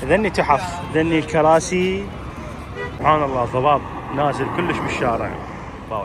ذني تحف، ذني الكراسي، سبحان الله ضباب نازل كلش بالشارع. باول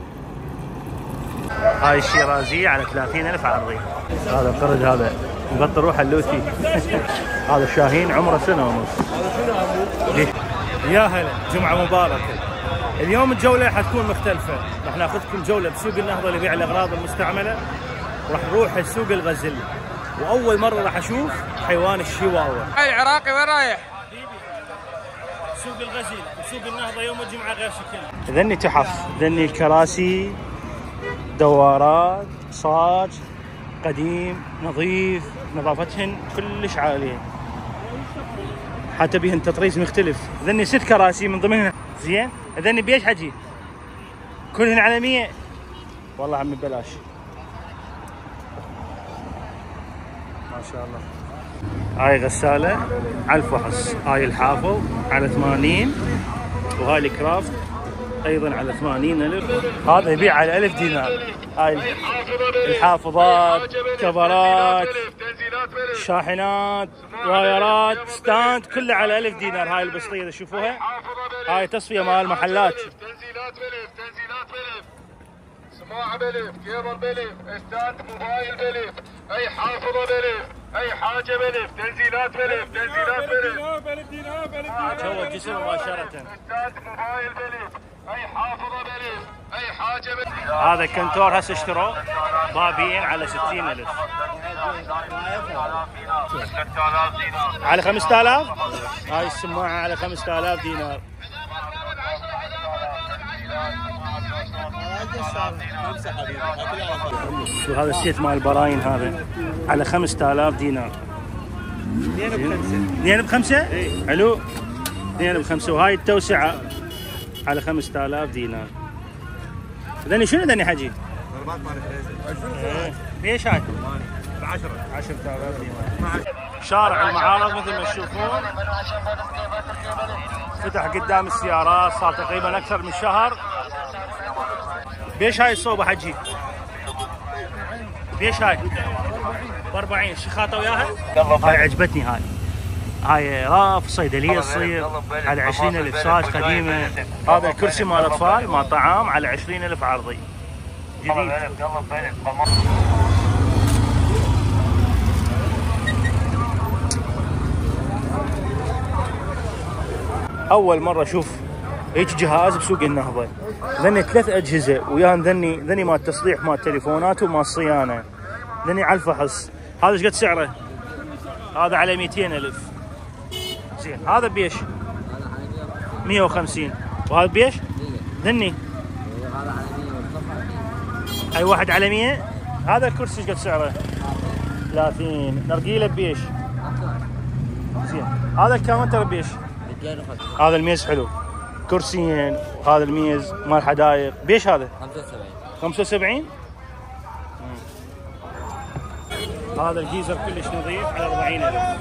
هاي الشيرازية على 30,000 عرضي. هذا القرد هذا مبطل روحه اللوثي. هذا الشاهين عمره سنة ونص. يا هلا، جمعة مباركة. اليوم الجولة حتكون مختلفة، راح ناخذكم جولة بسوق النهضة اللي يبيع الأغراض المستعملة، وراح نروح لسوق الغزل، وأول مرة راح أشوف حيوان الشواوة. هاي العراقي وين رايح؟ سوق الغزل وسوق النهضة يوم الجمعة غير شكل. ذني تحف، ذني الكراسي، دوارات، صاج قديم نظيف، نظافتهن كلش عالية، حتى بيهن تطريز مختلف. ذني 6 كراسي من ضمنها زين. ذني بيش حجي؟ كلهن على 100. والله عمي ببلاش ما شاء الله. هاي غسالة على الفحص، هاي الحافظ على 80، وهاي الكرافت ايضا على 80,000. هذا يبيع على 1000 دينار. هاي الحافظات، كفرات، شاحنات، وايرات، ستاند، كله على 1000 دينار. هاي البسطية تشوفوها، هاي تصفية مال محلات. تنزيلات سماعة بلف، كيبل بلف، استاند موبايل بلف، اي حافظة بلف، اي حاجة بلف، تنزيلات بلف. شو الجسم مباشرة. استاند موبايل بلف، اي حافظة بلف، اي حاجة بلف. هذا كنتور هسه اشتروه بابين على 60,000. على 5000. هاي السماعة على 5000 دينار. وهذا السيت مال البراين هذا على 5000 دينار. 2 ب5. اي حلو، 2 ب5. وهاي التوسعة على 5000 دينار. ذني شنو ذني حجي؟ ضربات مال فريزر. ليش هاي؟ ب 10,000 دينار. شارع المعارض مثل ما تشوفون فتح قدام السيارات، صار تقريبا اكثر من شهر. بيش هاي الصوبة حجي؟ بيش هاي؟ ب40. شخاطة وياها؟ هاي عجبتني. هاي راف صيدلية تصير على 20,000. صاج قديمة. هذا الكرسي مال اطفال مال طعام على 20,000 عرضي جديد. اول مرة اشوف هيك جهاز بسوق النهضة. ذني 3 اجهزة وياهم ذني مال تصليح مال تليفونات ومال صيانة. ذني على الفحص. هذا ايش قد سعره؟ هذا على 200,000. زين. هذا بيش 150. وهذا بيش ذني اي واحد على 100. هذا الكرسي ايش قد سعره؟ 30. نرجيله بيش. زين. هذا الكاونتر بيش. هذا الميز حلو، كرسيين. وهذا الميز مال حدايق بيش هذا 75. هذا الجيزر كلش نظيف على 40,000.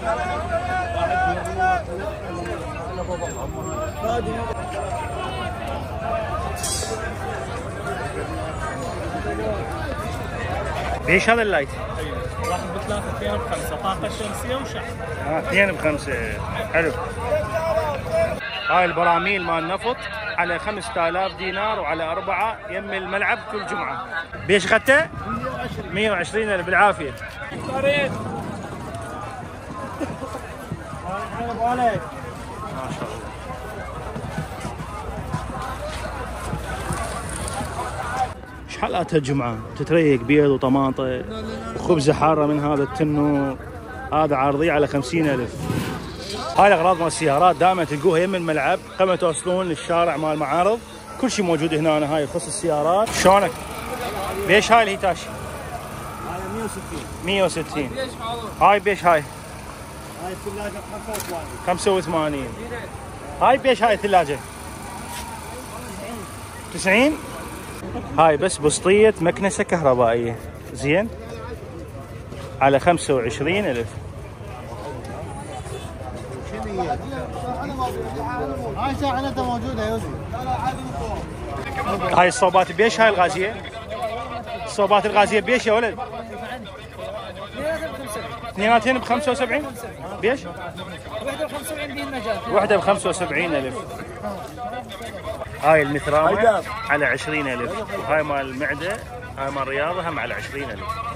بيش هذا اللايت؟ واحد ب3، 2 ب5، طاقة شمسية وشحن. 2 ب5. حلو. هاي البراميل مال نفط على 5000 دينار وعلى 4 يم الملعب كل جمعة. بيش اخذته؟ 120,000 بالعافية. ما شاء الله. ايش حالاتها الجمعة؟ تتريق بيض وطماطة وخبزة حارة من هذا التنور. هذا عرضي على 50,000. هاي الاغراض مال السيارات دائما تلقوها يم الملعب قبل ما توصلون للشارع مال المعارض. كل شيء موجود هنا. هاي يخص السيارات. شلونك؟ بيش هاي الهيتاشي؟ هذا 160. 160. هاي بيش هاي؟ هاي الثلاجة 85. 85. هاي بيش هاي الثلاجة؟ 90. هاي بس بسطية مكنسة كهربائية. زين على 25,000. هاي شاحنتها موجودة يا يوسف. هاي الصوبات بيش هاي الغازية؟ الصوبات الغازية بيش يا ولد؟ 2 ب 75. بيش؟ 75 دي المجال. وحده ب 75,000. هاي المثرامه على 20,000. وهاي مال المعده، هاي مال الرياضه هم على 20,000.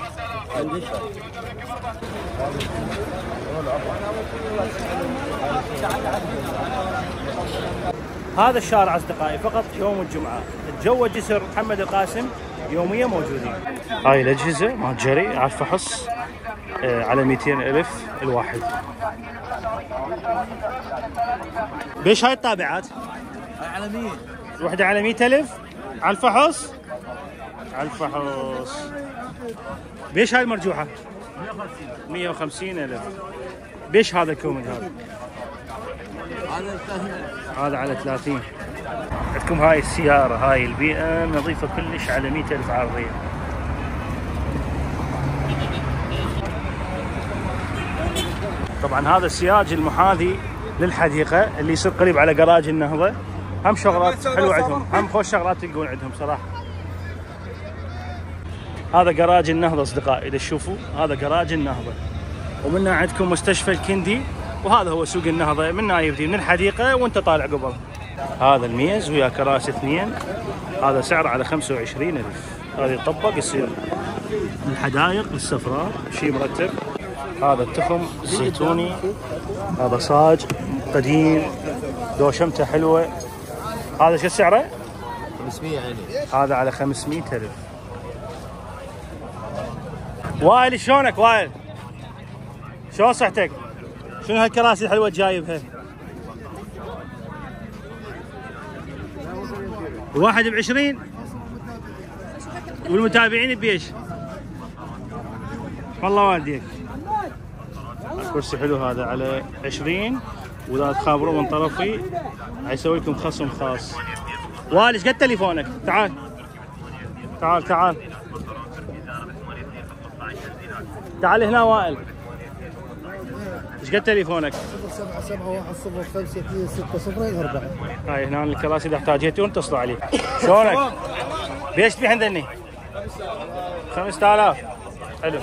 هذا الشارع اصدقائي فقط يوم الجمعه. الجو جسر محمد القاسم يوميا موجودين. هاي الاجهزه مال جري على الفحص على 200,000 الواحد. بيش هاي الطابعات؟ على 100. وحده على 100,000 على الفحص. على الفحص. بيش هاي المرجوحه؟ 150,000. بيش هذا الكومن هذا؟ هذا على 30. عندكم هاي السيارة، هاي البيئة نظيفة كلش على 100,000 عرضية. طبعا هذا السياج المحاذي للحديقة اللي يصير قريب على جراج النهضة. هم شغلات حلوة عندهم، هم خوش شغلات تلقون عندهم صراحة. هذا جراج النهضة اصدقائي، اذا تشوفوا هذا جراج النهضة. ومنها عندكم مستشفى الكندي، وهذا هو سوق النهضة. منها يبدي من الحديقة وانت طالع قبل. هذا الميز ويا كراسي 2، هذا سعره على 25,000. هذا يطبق يصير الحدائق الصفراء شيء مرتب. هذا التخم الزيتوني، هذا صاج قديم دوشمته حلوة. هذا شو سعره؟ 500 يعني. هذا على 500,000. وائل شلونك وائل؟ شلون صحتك؟ شنو هالكراسي الحلوة جايبها؟ واحد ب20 والمتابعين بيش؟ والله والديك. كرسي حلو هذا على 20، واذا تخابرون من طرفي حيسوي لكم خصم خاص. وائل ايش قد تليفونك؟ تعال تعال تعال تعال هنا وائل. ايش قد تليفونك؟ 0771052604. هاي هنا الكراسي اذا احتاجيتون اتصلوا عليه. شلونك؟ بيش تبيع عندني؟ 5000. حلو.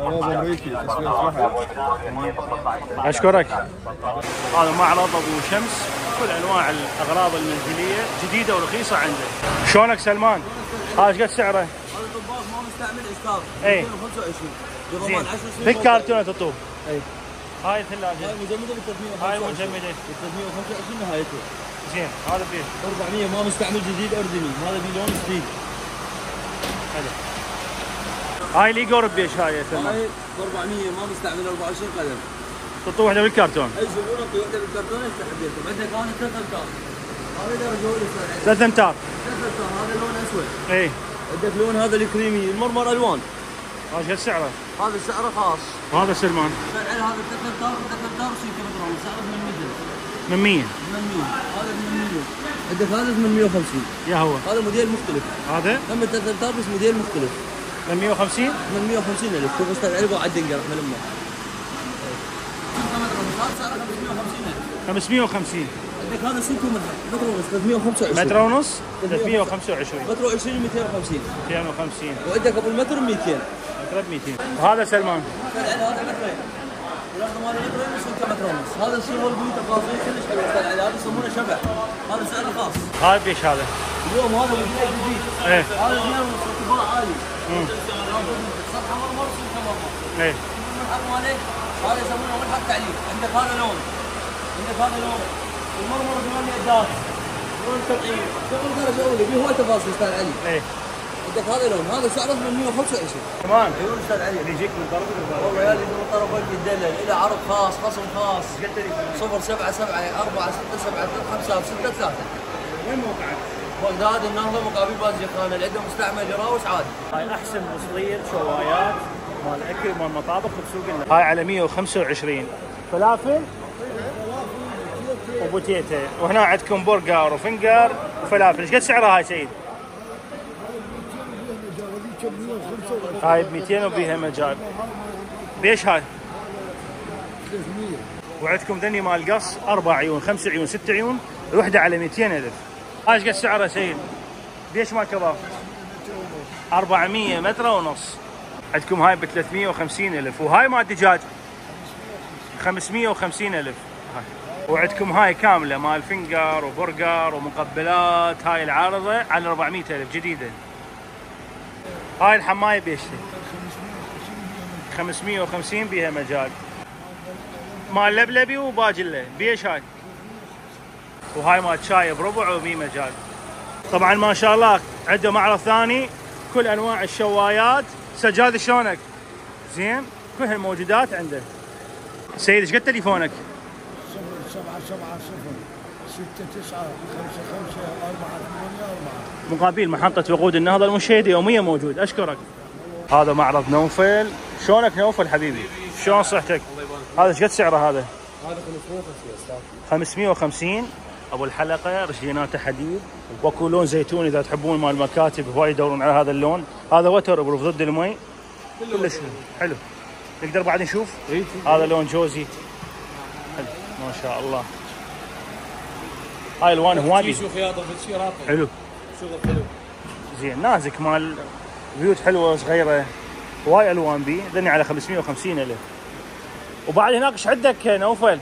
اشكرك. هذا معرض ابو شمس، كل انواع الاغراض المنزليه جديده ورخيصه عنده. شلونك سلمان؟ هذا ايش قد سعره؟ هذا طباخ ما مستعمل اشكال. اي 25. زين. بالكرتونه تطوف. اي. هاي الثلاجه. هاي مجمده ب 325. هاي مجمده ب 325 نهايته. زين. هذا بيه 400 ما مستعمل جديد اردني، هذا بلون جديد. حلو. هاي ليجور بيش هاي سلمان؟ هاي 400 ما مستعمل 24 قدم. تطوف وحده بالكرتون. اي زبون اعطي وحده بالكرتون افتح بيتكم. عندك انا 3 امتار. هذا درجه اولى. 3 امتار. 3 امتار. هذا لون اسود. اي. عندك لون هذا الكريمي، المرمر الوان. هذا ايش سعره؟ هذا سعره خاص. وهذا سلمان؟ سعر هذا 3 امتار، 3 امتار 6 متر، سعره 800. من 100. 800. هذا 800. عندك هذا 850. يا هو هذا موديل مختلف. هذا هم 3 امتار بس موديل مختلف. 850. 850,000. شوف استاذ علي وعد دنقر احنا لما. هذا سعره 550,000. 550. عندك هذا 6 متر ونص 325. متر ونص 325. متر و20 250. 250. وعندك ابو المتر 200. متر ب 200. وهذا سلمان؟ هذا مترين. والارض ماله مترين و6 متر ونص. هذا الشيء هو البيوت تفاصيل كلش حلوه استاذ علي، هذا يسمونه شبع. هذا سعره خاص. هاي بيش هذا؟ اليوم هذا موديل جديد. ايه. هذا 2 ونص ارتفاع عالي. سطح مرمر وسلك مرمر. ايه. الملحق ماله هذا يسمونه ملحق تعليق. عندك هذا لون. عندك هذا لون. المرمر 8 اعداد. لون تطعيم. شغل درجه اولى، فيه هواي تفاصيل استاذ علي. ايه. عندك هذا لون، هذا سعره 825. كمان ايوه استاذ علي. اللي يجيك من طرف والله يا اللي من طرف وجه الدلل، الى عرض خاص، خصم خاص. 077 467 3563. وين موقعك؟ بغداد النهضه مقابل باذنجان، اللي عنده مستعمل يراوس عادي. هاي احسن مصرية شوايات مال اكل مال مطابخ بسوق النهضة. هاي على 125. فلافل وبوتيتا، وهنا عندكم برجر وفنجر وفلافل. ايش قد سعرها هاي سيد؟ هاي ب 200 وبيها مجال. بيش هاي؟ 300. وعندكم ذني مال قص 4 عيون 5 عيون 6 عيون، الوحده على 200,000. هاي ايش قد سعرها سيد؟ بيش مال كباب؟ 400 متر ونص. عندكم هاي ب 350,000، وهاي مال دجاج 550,000. هاي وعندكم هاي كامله مال فنجر وبرجر ومقبلات. هاي العارضه على 400,000 جديده. هاي الحمايه بيشتي 550 بيها مجال. مال لبلبي وباجله بيش هاي. وهاي مال شاي بربع وبي مجال. طبعا ما شاء الله عنده معرض ثاني كل انواع الشوايات. سجاد شلونك؟ زين كل هالموجودات عنده. سيد ايش قد تليفونك؟ 779 مقابل محطة وقود النهضة المشيدة يوميا موجود. أشكرك. هذا معرض نوفل. شلونك نوفل حبيبي؟ شلون صحتك؟ هذا ايش قد سعره هذا؟ هذا 550 استاذ. 550 أبو الحلقة رجليناته حديد وأكو لون زيتوني إذا تحبون مال المكاتب هواي يدورون على هذا اللون. هذا وتر بروف ضد المي كلش حلو. نقدر بعد نشوف؟ هذا لون جوزي حلو ما شاء الله. هاي الوان هواي حلو. شغل حلو. زين نازك مال بيوت حلوه صغيره. هواي الوان بي. ذني على 550,000. وبعد هناك ايش عندك نوفل؟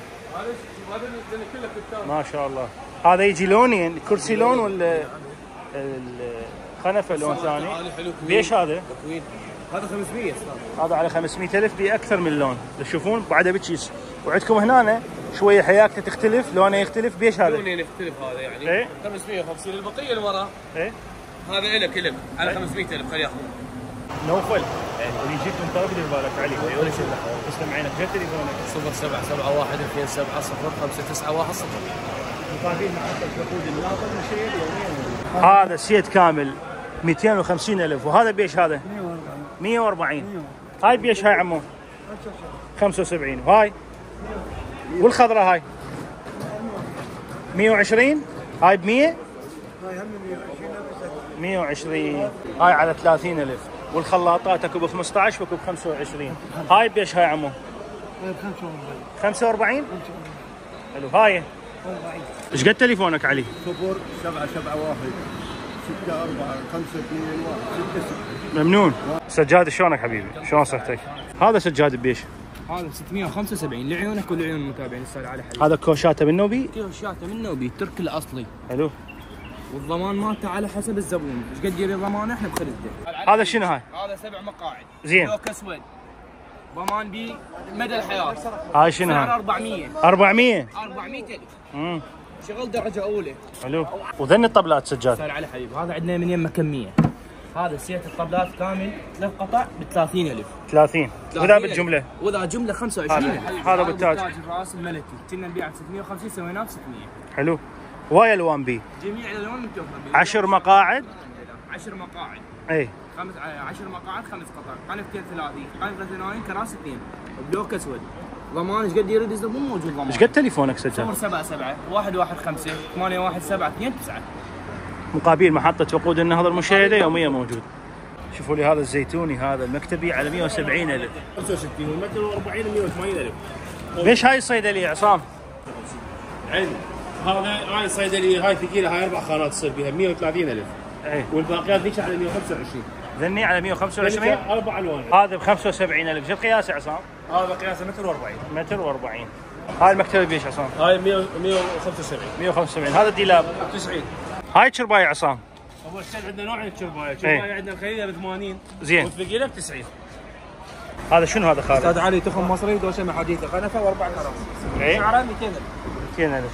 ما شاء الله. هذا يجي لونين كرسي لون ولا الخنفه لون ثاني؟ ليش هذا؟ هذا 500 استاذ. هذا على 500,000 باكثر من لون تشوفون بعده بتشيس. وعندكم هنا شويه حياكته تختلف لونه يختلف. بيش هذا؟ لونين يختلف هذا يعني. ايه 550 البقيه اللي وراه. ايه هذا الك على 500,000 خليه ياخذ. نوفل اللي يجيك من طرف اللي ببالك علي. ولا شيء. تسلم عينك. غير تليفونك 0771 27 0591 مقابل محطة وقود النهضة المشيد يوميا. هذا سيت كامل 250,000. وهذا بيش هذا؟ 140. هاي بيش هاي عمو؟ 75. وهاي والخضراء هاي 120. هاي ب 100. 120. هاي على 30,000. والخلاطات اكو ب 15 واكو ب 25. هاي بيش هاي عمو؟ 45. حلو. هاي ايش قد تليفونك علي؟ 0771 64 521 ممنون. سجاد شلونك حبيبي؟ شلون صحتك؟ هذا سجاد بيش؟ هذا 675 لعيونك ولعيون المتابعين استاذ علي حبيبي. هذا كوشاته من نوبي؟ كوشاته من نوبي التركي الاصلي. حلو. والضمان مالته على حسب الزبون، ايش قد يريد ضمان احنا بخدمته. هذا شنو هاي؟ هذا 7 مقاعد. زين. لوك اسود. ضمان بي مدى الحياه. هاي شنو سعر هاي؟ 400. 400,000. شغل درجه اولى. حلو. وذن الطبلات سجاد؟ استاذ علي حبيبي هذا عندنا من يمه كميه. هذا سيت الطبلات كامل 3 قطع ب 30,000. 30. واذا بالجمله؟ واذا جمله 25. هذا بالتاج الراس الملكي كنا نبيعه ب 650 سويناه ب 600. حلو. هواي الوان بي. جميع الالوان متوفره. 10 مقاعد. 10 مقاعد. اي 10 مقاعد 5 قطع. قنفتين 30 قنفه 80 كراسي 2 بلوك اسود. ضمان ايش قد يريد الزبون موجود ضمان. ايش قد تليفونك سجاد؟ 077 115 817 29. مقابل محطة وقود النهضة المشيدة يوميا موجود. شوفوا لي هذا الزيتوني هذا المكتبي على 170,000. 65 والمتر 40 180,000. ليش هاي الصيدلية عصام؟ عين هاي صيدليه هاي ثقيله هاي 4 خانات تصير بها 130,000. اي والباقيات ذيك على 125. ذني على 125. 4 الوان. هذا ب 75,000. شو القياس يا عصام؟ هذا قياسه متر و40. متر و40. هاي المكتبي بيش عصام؟ هاي 175. 175. هذا الديلاب 90. هاي شرباية عصام؟ اول شيء عندنا نوعين الشربايه، شربايه عندنا الخليله ب 80 زين. والثقيله ب 90. هذا شنو هذا خالد؟ استاذ علي تخم مصري دوشه حديثه قنفه واربع كراسي. اي سعره 200,000. 200,000.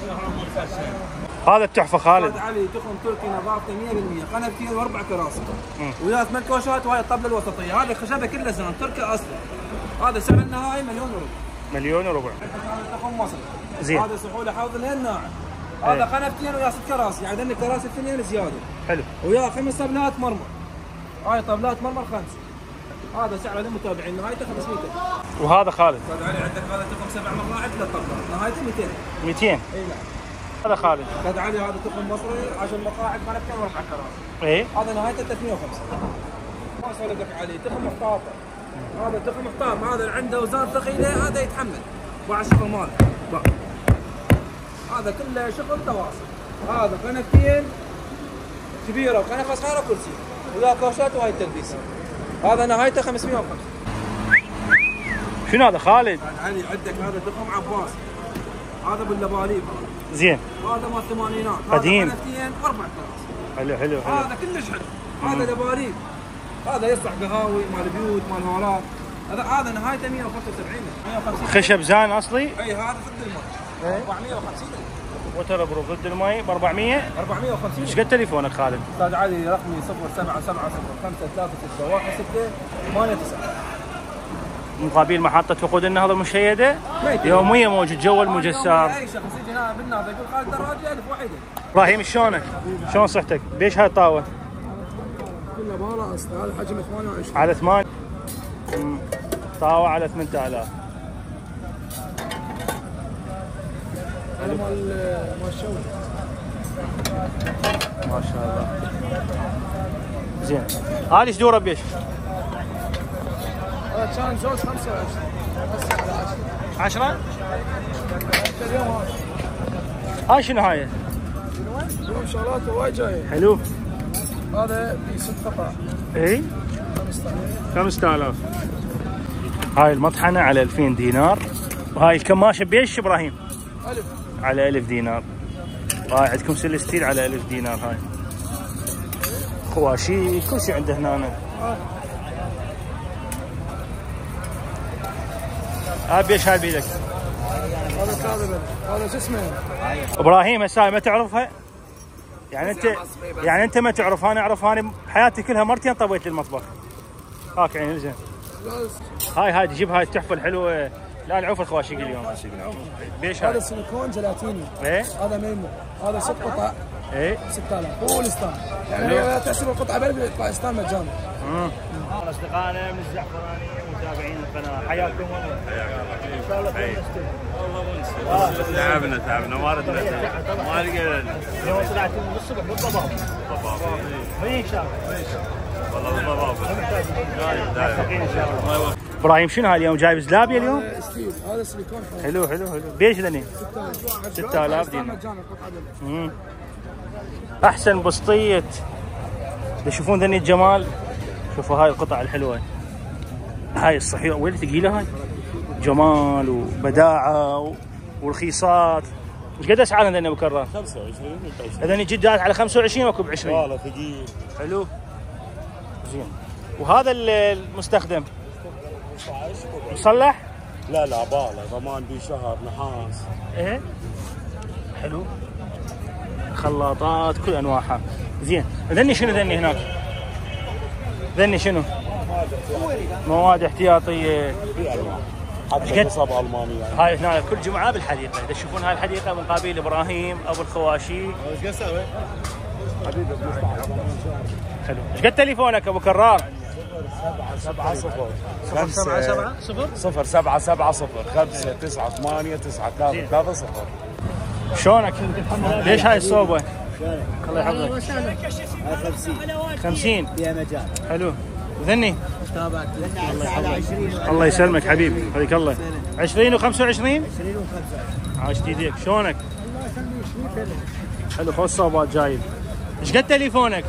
هذا التحفه خالد. استاذ علي تخم تركي نظافته 100% قنفتين واربع كراسي. ويا 8 كوشات وهاي الطبله الوسطيه، هذه الخشبه كلها زين تركي اصلي. هذا سعر النهائي 1,000,000. 1,000,000. هذا تخم مصري. زين. هذا سحوله حوض الهن ناعم. هذا قنفتين ويا 6 كراسي، يعني عندنا كراسي 2 زياده. حلو. ويا 5 طبلات مرمر. هاي طبلات مرمر 5. هذا سعره للمتابعين نهايته 500,000. وهذا خالد؟ استاذ علي عندك هذا تخم 7 مقاعد 3 طبلات نهايته 200. 200. اي نعم. هذا خالد. استاذ علي هذا تخم مصري 10 مقاعد قنفتين واربع كراسي. اي هذا نهايته 350. ما اسولف لك عليه تخم محتاطه. هذا تخم محتاط، هذا اللي عنده اوزان ثقيله هذا يتحمل. بعد شغل ماله. هذا كله شغل تواصل. هذا قنفتين كبيره وقنفه صغيره كرسي. وذا كوشات وهاي التلبيسه. هذا نهايته 550. شنو هذا خالد؟ علي عندك هذا تخم عباس. هذا باللباليب زين. هذا مال الثمانينات. قديم. هذا حنفيين 4 كراس. حلو حلو حلو. هذا كلش حلو. هذا لباليب. هذا يصلح قهاوي مال بيوت مال هولات. هذا نهايته 175 150. خشب زان اصلي؟ اي هذا ضد الماء. 450. وتر بروف ضد المي ب 400. 450. ايش قد تليفونك خالد؟ استاذ علي رقمي 077053616 مقابل محطة وقود النهضة المشيدة يوميا موجود جو المجسار. اي شخص يجي هنا بالنهضة يقول خالد دراجة 1000 وحيدة. ابراهيم شلونك؟ شلون صحتك؟ بيش هاي الطاوة؟ كله بالا اصلا هذا حجم 28 على 8 طاوة على 8000. هذا مال الشوي. ما شاء الله. زين. هذه ايش دوره بيش؟ هذا كان زوج 25 هسه على 10. 10؟ اليوم هذا. هاي شنو هاي؟ اليوم شغلاته وايد جايه. حلو. هذا ب 6 قطع. اي 5000. هاي المطحنة على 2000 دينار. وهاي الكماشة بيش ابراهيم؟ 1000 على 1000 دينار. وهاي عندكم سلستيل على 1000 دينار. هاي خواشي كل شيء عنده هنا. هاي بيش هاي بيدك؟ هذا كاذب. هذا شو اسمه؟ ابراهيم هسه ما تعرفها؟ يعني انت ما تعرف. انا اعرف. انا حياتي كلها مرتين طويت للمطبخ. هاك عين زين. هاي تجيب هاي التحفه الحلوه. لا العوف الخواشيق اليوم. بيش هاي؟ هذا سيليكون جيلاتيني. ايه هذا ميمو. هذا 6 قطع. ايه 6000 هو الاسطان. يعني تحسب القطعه ب1000 يطلع اسطان مجانا. اصدقائنا من الزعفراني متابعين القناه حياكم الله. ان شاء الله تعبنا ما ردنا ما لقينا. اليوم طلعت من الصبح بالضباب. هي ان شاء الله. والله بالضباب. ان شاء الله. ابراهيم شنو هاي اليوم جايب زلابيه اليوم؟ ستيل. هذا سيليكون حلو. بيش ذني؟ 6000 دينار. دينار. مجانا القطعه ب1000. احسن بسطيه. تشوفون ذني الجمال. شوفوا هاي القطع الحلوه. هاي الصحيحه وين ثقيله. هاي جمال وبداعه ورخيصات. ايش قد اسعارنا ذني ابو كرار؟ 25. هذني جدات على 25 واكو ب 20. والله ثقيل. حلو. زين. وهذا المستخدم مصلح؟ لا باله ضمان بشهر نحاس. ايه حلو. خلاطات كل انواعها. زين. ذني شنو ذني هناك؟ ذني شنو؟ مواد احتياطيه. حتى قصب الماني. هاي هنا كل جمعه بالحديقه. اذا تشوفون هاي الحديقه من قبيل ابراهيم ابو الخواشي. ايش قاعد تسوي؟ حبيبي حلو. ايش قد تليفونك ابو كرار؟ 770 59770 شلونك؟ ليش هاي الصوبه؟ الله يحفظك. 50 فيها مجال. حلو. وذني؟ متابعة الله يسلمك حبيبي. خليك الله. 20 و25؟ 20 و25. عاش ايديك. شلونك؟ حلو. خوش صوبات جايب. ايش قد تليفونك؟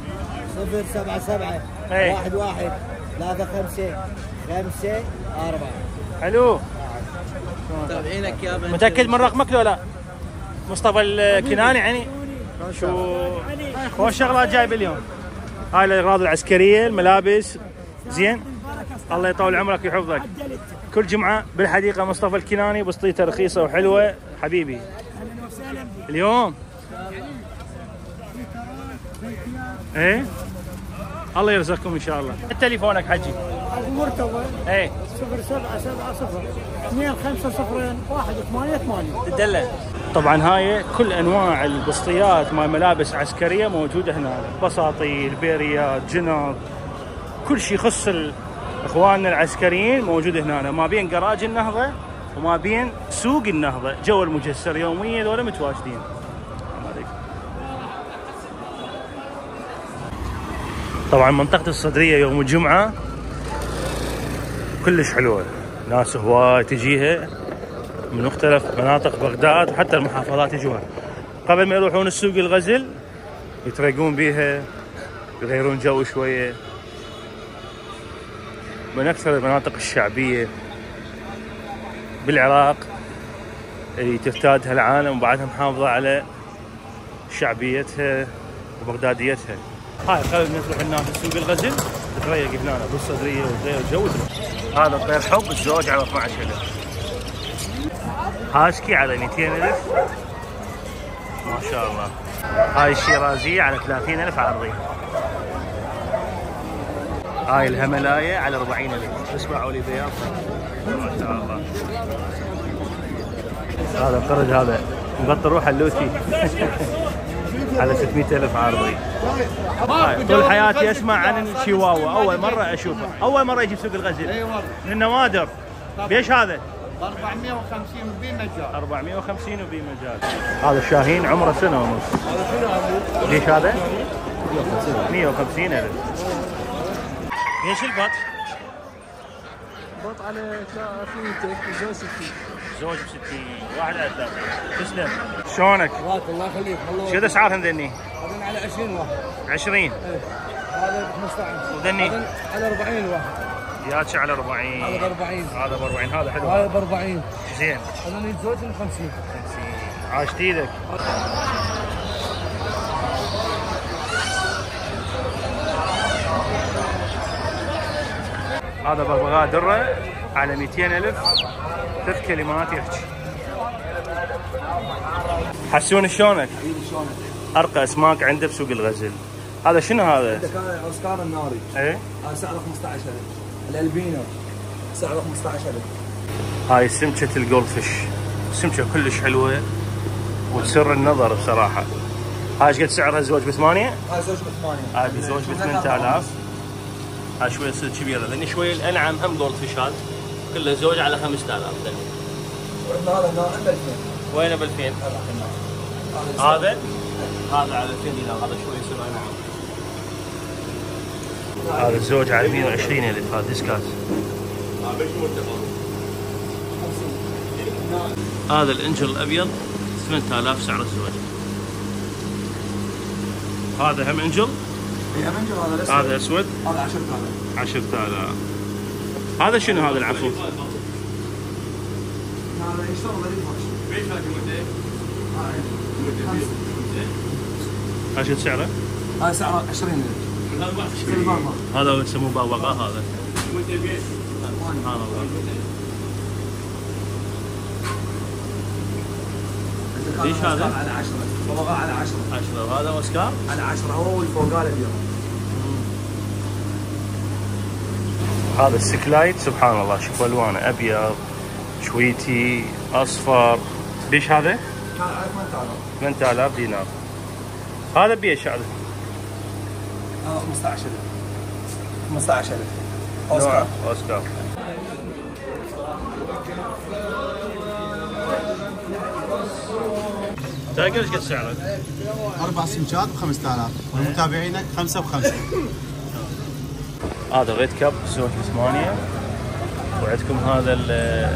077 ايه 11 35 5 4. حلو. متابعينك يا بنت. متاكد من رقمك لو لا؟ مصطفى الكناني يعني. شو خوش شغلات جايب اليوم. هاي الاغراض العسكريه الملابس. زين. الله يطول عمرك ويحفظك. كل جمعه بالحديقه مصطفى الكناني. بسطيته رخيصه وحلوه حبيبي. اليوم ايه الله يرزقكم ان شاء الله. تليفونك حجي؟ مرتضى ايه 0770 250 188. تدلع. طبعا هاي كل انواع البسطيات مال ملابس عسكريه موجوده هنا. بساطيل، بيريات، جنط، كل شيء يخص اخواننا العسكريين موجود هنا. ما بين جراج النهضه وما بين سوق النهضه. جو المجسر يوميا ذولا متواجدين. طبعا منطقه الصدريه يوم الجمعه كلش حلوه. ناس هواي تجيها من مختلف مناطق بغداد وحتى المحافظات يجوها. قبل ما يروحون السوق الغزل يترقون بيها يغيرون جو شويه. من اكثر المناطق الشعبيه بالعراق اللي تفتادها العالم وبعدها محافظة على شعبيتها وبغداديتها. هاي خلينا نروح الناس سوق الغزل تريق هنا بالصدرية والجو. هذا طير حب الزوج على 12,000. هاسكي على 200,000 ما شاء الله. هاي الشيرازية على 30,000 عرضي. هاي الهملاية على 40,000. اسمعوا لي بياض ما شاء الله. هذا القرد هذا مبطل روحه اللوثي على 600,000 عرضي. طول حياتي اسمع عن الشيواوا، اول مره اشوفه، اول مره يجي سوق الغزل من النوادر. بيش هذا؟ 450 وبين مجال. 450 وبين مجال. هذا الشاهين عمره سنه ونص. ليش هذا؟ 150,000. ايش البط؟ بط على 300 زوج 60. زوج ب 60 واحد على 30. تسلم. شلونك؟ الله يخليك. شو اسعارهم ذني؟ هذا على 20 واحد. 20. ايه هذا ب 15. وذني؟ على 40 واحد. ياتش على 40. هذا ب 40. هذا ب 40. هذا حلو. هذا ب 40. زين. هذا زوج ب 50. عاشت ايدك. هذا بغبغاء درة على 200,000. 3 كلمات يحكي. حسون شلونك؟ ارقى اسماك عنده بسوق الغزل. هذا شنو هذا؟ عندك هذا اوسكار الناري. ايه؟ هذا سعره 15,000. الالبينو سعره 15,000. هاي سمكة الجولدفش، سمكة كلش حلوة وتسر النظر بصراحة. هاي ايش قد سعرها زوج ب8؟ هاي زوج ب8. هاي زوج ب 8,000. هاي شوية تصير كبيرة، لأن شوية الأنعم هم جولدفش هذا كله زوج على 5,000. وعندنا هذا النار ب 2000. وينه ب 2000؟ هذا على 2000 دينار. هذا شوي يصير أنعم. هذا الزوج على 120,000. هذا ديسكاس. هذا الانجل الابيض 8,000 سعر الزوج. هذا هم انجل؟ اي هم انجل. هذا الاسود. هذا اسود؟ هذا 10,000. 10,000. هذا شنو هذا العفو؟ هذا يشتغل غريب هذا شو سعره؟ هذا سعره 20,000. هذا يسموه بغبغاء هذا. سبحان الله. ليش هذا؟ على 10. بغبغاء على 10. 10. وهذا اوسكار؟ على 10 هو والفوقال اليوم. هذا السكلايت سبحان الله. شوف الوانه ابيض شويتي اصفر. ليش هذا؟ هذا 8,000. 8,000 دينار. هذا بيش هذا؟ هذا 15,000. 15,000. اوسكار. اوسكار. تايجر ايش قد سعره؟ 4 سمكات ب 5,000 ومتابعينك 5 ب5. هذا ريد كاب زوج ب8. وعندكم هذا ال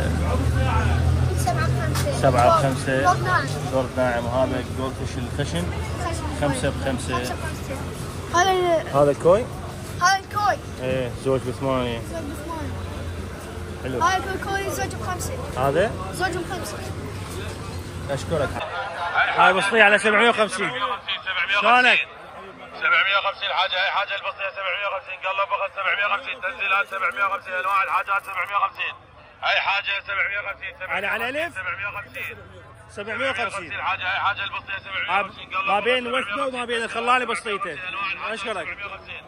7 ب5 جولد ناعم. وهذا جولدفش الخشن 5 ب5. هذا الكوي؟ هذا الكوي ايه زوج ب8. زوج ب8. حلو. هذا الكوي زوج ب5. هذا؟ زوج ب5. اشكرك. هاي بسطية على 750. شلونك؟ 750 حاجه. هاي حاجه البسطيه 750. قلب فقط 750. تنزيلات 750. انواع الحاجات 750. هاي حاجه 750. على الف 750. 750 حاجه. هاي حاجه البسطيه 750. ما بين وثنه وما بين الخلاني بسطيته. اشكرك.